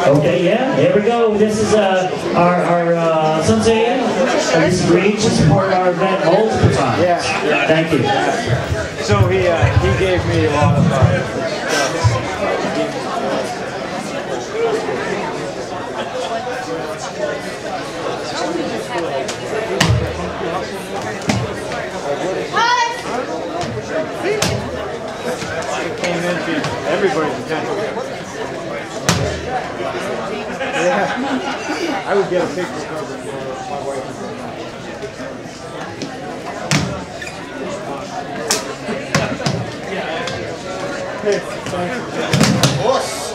Okay, yeah, here we go. This is our sensei. This is Green to support our event multiple times. Yeah. Thank you. So he gave me a lot of stuff. Came into everybody's attention. Yeah. I would get a picture cover for my wife. Hey, thanks. Boss.